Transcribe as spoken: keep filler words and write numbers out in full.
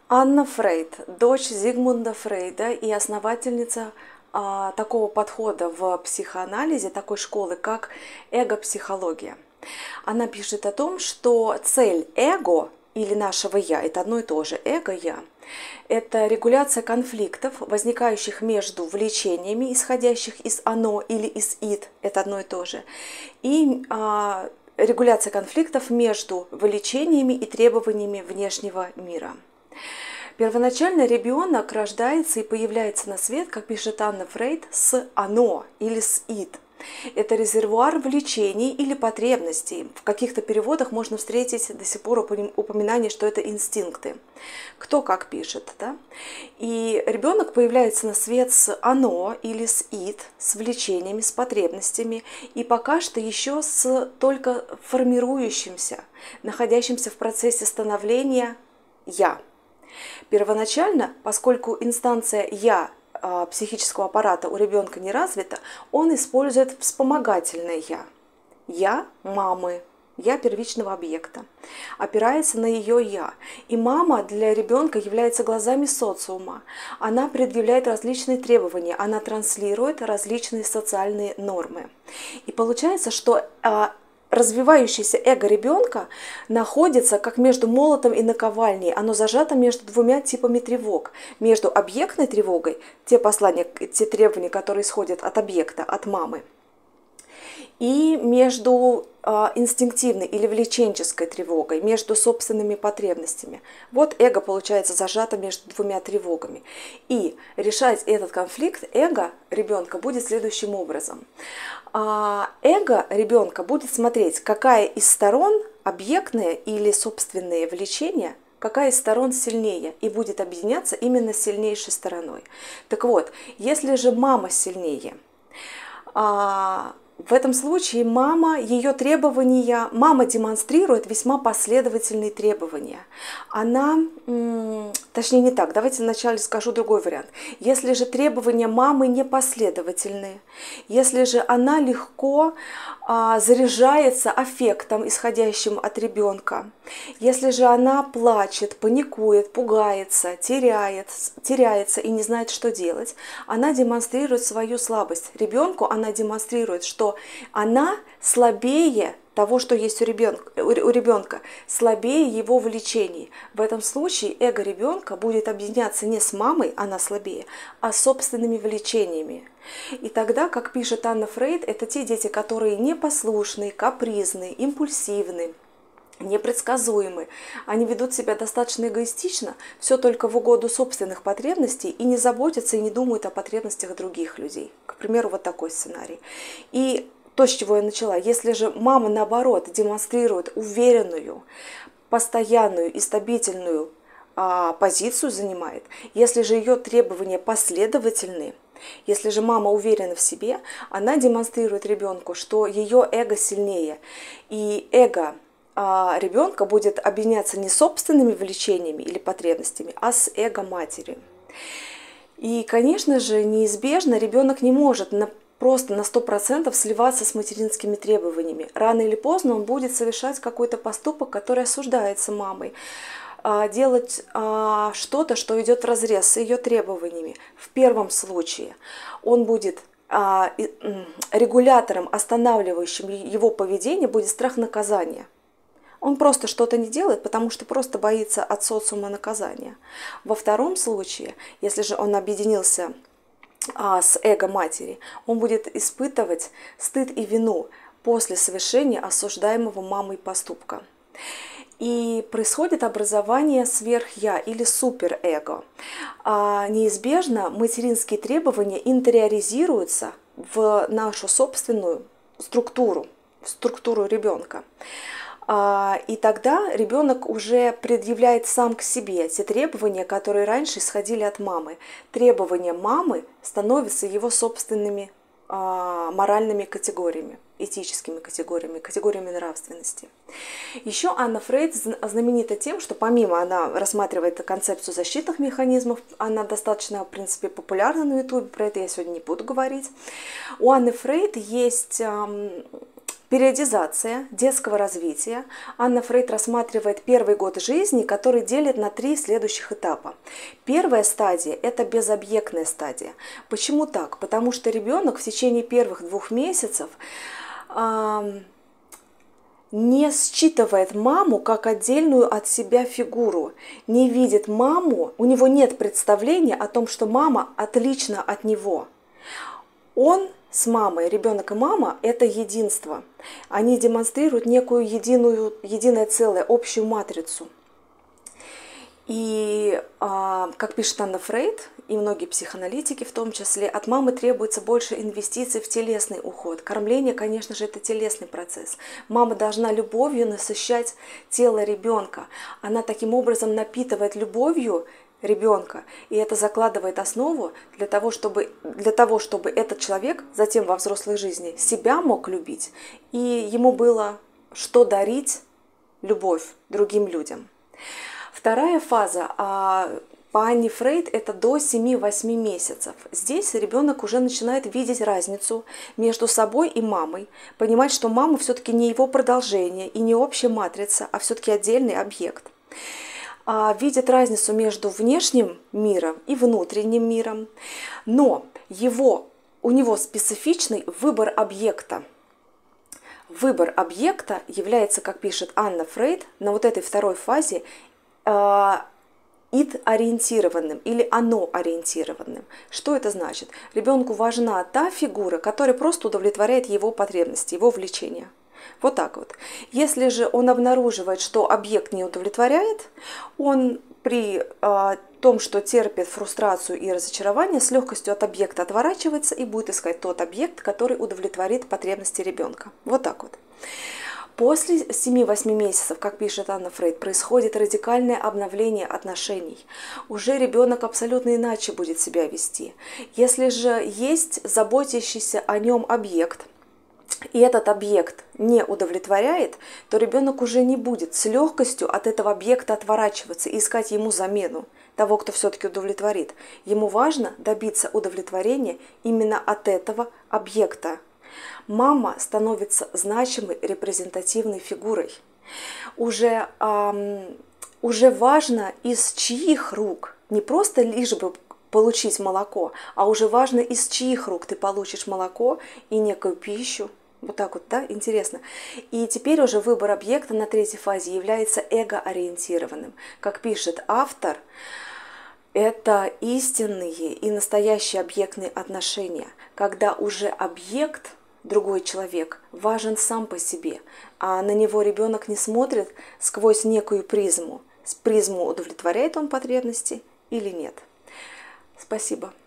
Анна Фрейд, дочь Зигмунда Фрейда и основательница а, такого подхода в психоанализе, такой школы, как эго-психология. Она пишет о том, что цель эго или нашего «я» – это одно и то же, эго-я – это регуляция конфликтов, возникающих между влечениями, исходящих из «оно» или из «ид» – это одно и то же, и а, регуляция конфликтов между влечениями и требованиями внешнего мира. Первоначально ребенок рождается и появляется на свет, как пишет Анна Фрейд, с «оно» или с «ид». Это резервуар влечений или потребностей. В каких-то переводах можно встретить до сих пор упоминание, что это инстинкты. Кто как пишет, да? И ребенок появляется на свет с «оно» или с «ид», с влечениями, с потребностями, и пока что еще с только формирующимся, находящимся в процессе становления «я». Первоначально, поскольку инстанция «я» психического аппарата у ребенка не развита, он использует вспомогательное «я». «Я» мамы, «я» первичного объекта, опирается на ее «я». И мама для ребенка является глазами социума. Она предъявляет различные требования, она транслирует различные социальные нормы. И получается, что развивающееся эго ребенка находится как между молотом и наковальней. Оно зажато между двумя типами тревог. Между объектной тревогой, те послания, те требования, которые исходят от объекта, от мамы, и между э, инстинктивной или влеченческой тревогой, между собственными потребностями. Вот эго, получается, зажато между двумя тревогами. И решать этот конфликт эго ребенка будет следующим образом. А эго ребенка будет смотреть, какая из сторон, объектные или собственные влечения, какая из сторон сильнее, и будет объединяться именно с сильнейшей стороной. Так вот, если же мама сильнее, а, в этом случае мама, ее требования, мама демонстрирует весьма последовательные требования. Она, точнее не так, давайте вначале скажу другой вариант. Если же требования мамы непоследовательные, если же она легко а, заряжается аффектом, исходящим от ребенка, если же она плачет, паникует, пугается, теряет, теряется и не знает, что делать, она демонстрирует свою слабость. Ребенку она демонстрирует, что она слабее того, что есть у ребенка, у ребенка, слабее его влечений. В этом случае эго ребенка будет объединяться не с мамой, она слабее, а с собственными влечениями. И тогда, как пишет Анна Фрейд, это те дети, которые непослушные, капризные, импульсивные, непредсказуемы, они ведут себя достаточно эгоистично, все только в угоду собственных потребностей и не заботятся и не думают о потребностях других людей. К примеру, вот такой сценарий. И то, с чего я начала, если же мама, наоборот, демонстрирует уверенную, постоянную и стабильную а, позицию занимает, если же ее требования последовательны, если же мама уверена в себе, она демонстрирует ребенку, что ее эго сильнее, и эго ребенка будет объединяться не собственными влечениями или потребностями, а с эго матери. И, конечно же, неизбежно ребенок не может на, просто на сто процентов сливаться с материнскими требованиями. Рано или поздно он будет совершать какой-то поступок, который осуждается мамой, делать что-то, что идет вразрез с ее требованиями. В первом случае он будет регулятором, останавливающим его поведение, будет страх наказания. Он просто что-то не делает, потому что просто боится от социума наказания. Во втором случае, если же он объединился а, с эго матери, он будет испытывать стыд и вину после совершения осуждаемого мамой поступка. И происходит образование сверх-я или суперэго. А неизбежно материнские требования интериоризируются в нашу собственную структуру, в структуру ребенка. И тогда ребенок уже предъявляет сам к себе те требования, которые раньше исходили от мамы. Требования мамы становятся его собственными моральными категориями, этическими категориями, категориями нравственности. Еще Анна Фрейд знаменита тем, что помимо она рассматривает концепцию защитных механизмов, она достаточно, в принципе, популярна на ютубе, про это я сегодня не буду говорить. У Анны Фрейд есть Периодизация детского развития. Анна Фрейд рассматривает первый год жизни, который делит на три следующих этапа. Первая стадия – это безобъектная стадия. Почему так? Потому что ребенок в течение первых двух месяцев э, не считывает маму как отдельную от себя фигуру, не видит маму, у него нет представления о том, что мама отлична от него. Он с мамой, ребенок и мама – это единство. Они демонстрируют некую единую, единое целое, общую матрицу. И, как пишет Анна Фрейд, и многие психоаналитики в том числе, от мамы требуется больше инвестиций в телесный уход. Кормление, конечно же, это телесный процесс. Мама должна любовью насыщать тело ребенка. Она таким образом напитывает любовью ребенка, и это закладывает основу для того, чтобы, для того, чтобы этот человек затем во взрослой жизни себя мог любить, и ему было что дарить любовь другим людям. Вторая фаза по Анне Фрейд – это до семи-восьми месяцев. Здесь ребенок уже начинает видеть разницу между собой и мамой, понимать, что мама все-таки не его продолжение и не общая матрица, а все-таки отдельный объект. Видит разницу между внешним миром и внутренним миром, но его, у него специфичный выбор объекта. Выбор объекта является, как пишет Анна Фрейд, на вот этой второй фазе ид-ориентированным или оно-ориентированным. Что это значит? Ребенку важна та фигура, которая просто удовлетворяет его потребности, его влечения. Вот так вот. Если же он обнаруживает, что объект не удовлетворяет, он при э, том, что терпит фрустрацию и разочарование, с легкостью от объекта отворачивается и будет искать тот объект, который удовлетворит потребности ребенка. Вот так вот. После семи-восьми месяцев, как пишет Анна Фрейд, происходит радикальное обновление отношений. Уже ребенок абсолютно иначе будет себя вести. Если же есть заботящийся о нем объект, и этот объект не удовлетворяет, то ребенок уже не будет с легкостью от этого объекта отворачиваться и искать ему замену, того, кто все-таки удовлетворит. Ему важно добиться удовлетворения именно от этого объекта. Мама становится значимой репрезентативной фигурой. Уже, эм, уже важно, из чьих рук, не просто лишь бы получить молоко, а уже важно, из чьих рук ты получишь молоко и некую пищу. Вот так вот, да, интересно. И теперь уже выбор объекта на третьей фазе является эго-ориентированным. Как пишет автор, это истинные и настоящие объектные отношения, когда уже объект, другой человек, важен сам по себе, а на него ребенок не смотрит сквозь некую призму. С призму удовлетворяет он потребности или нет. Спасибо.